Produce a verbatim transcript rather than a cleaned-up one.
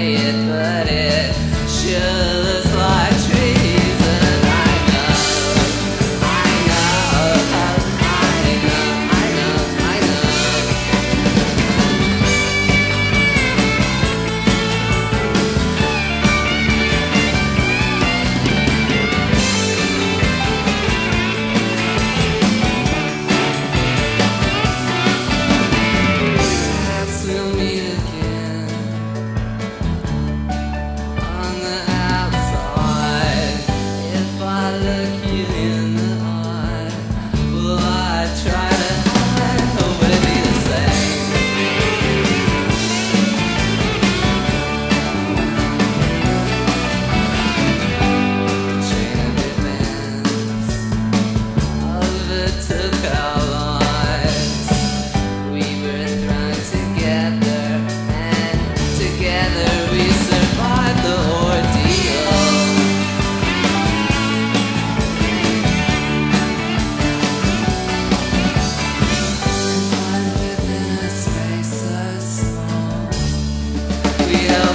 it, but it sure looks like trees. And I know, I know, I know, I know, I know. Perhaps we'll meet again on the outside. If I look you in the eye, will I try to hide, or will it be the same? Chain of events overtook our lives. We were thrown together, and together we survived the ordeal. And within a space so small, we